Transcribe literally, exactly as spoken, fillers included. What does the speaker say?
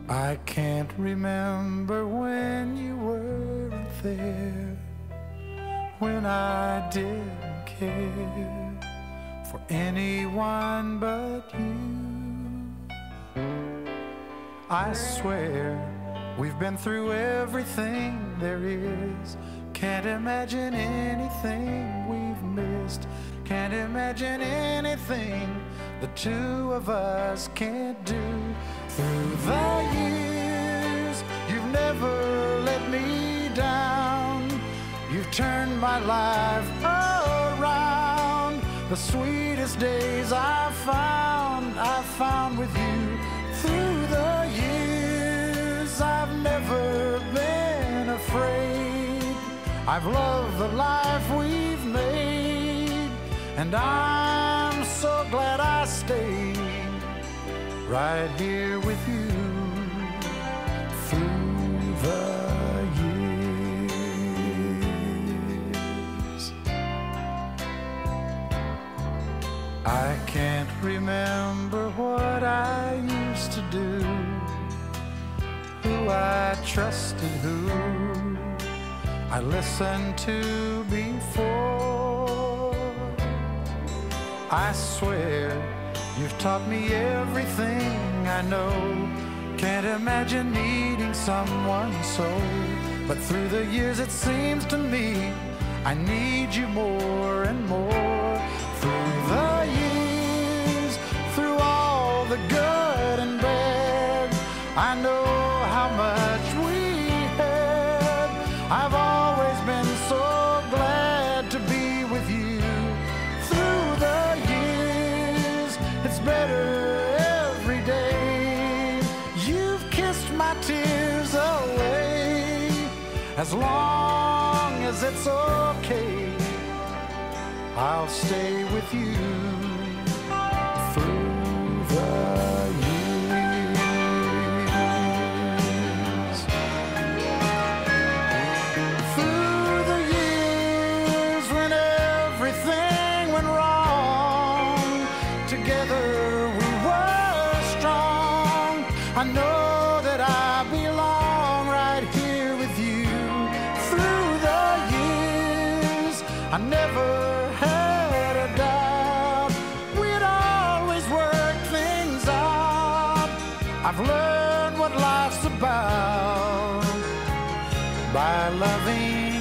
I can't remember when you weren't there, when I didn't care for anyone but you. I swear we've been through everything there is. Can't imagine anything we've missed. Can't imagine anything the two of us can't do. Through the years, you've never let me down. You've turned my life around. The sweetest days I found, I found with you. Through the years, I've never been afraid. I've loved the life we've made, and I'm so glad I stayed right here with you through the years. I can't remember what I used to do, who I trusted, who I listened to before. I swear you've taught me everything I know. Can't imagine needing someone so. But through the years it seems to me I need you more and more. Through the years, through all the good and bad, I know how much we had. I've always been so glad to be with you. Through the years, it's better every day. You've kissed my tears away. As long as it's okay, I'll stay with you through the years. Through the years when everything went wrong, together we were strong. I know that I belong right here with you. Through the years, I never had a doubt we'd always work things out. I've learned what life's about by loving